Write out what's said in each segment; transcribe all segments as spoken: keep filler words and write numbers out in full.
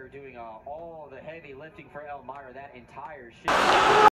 McGuire doing uh, all the heavy lifting for Elmira that entire shift.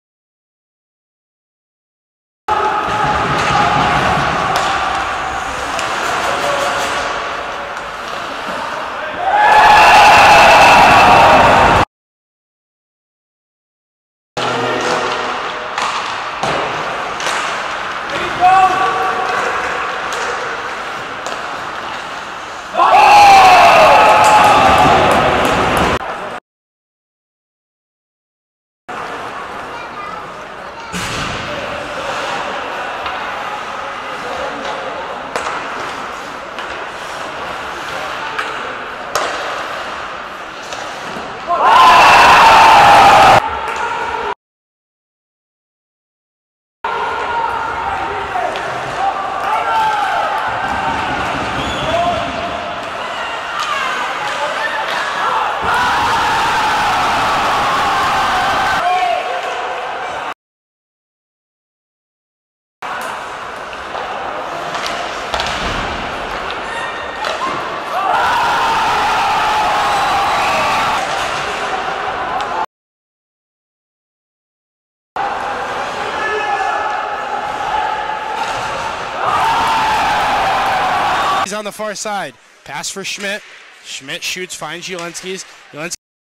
He's on the far side. Pass for Schmidt. Schmidt shoots, finds Jelinski's. Jelinski's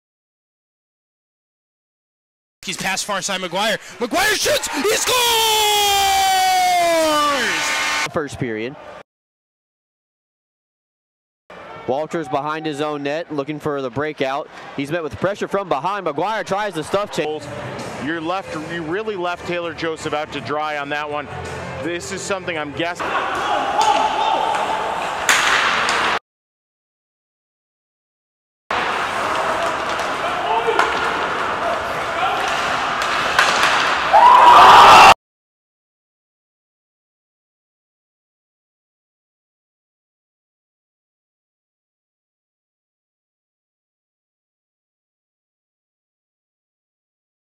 pass far side, McGuire. McGuire shoots! He scores! First period. Walters behind his own net, looking for the breakout. He's met with pressure from behind. McGuire tries the stuff change. You're left, you really left Taylor Joseph out to dry on that one. This is something I'm guessing.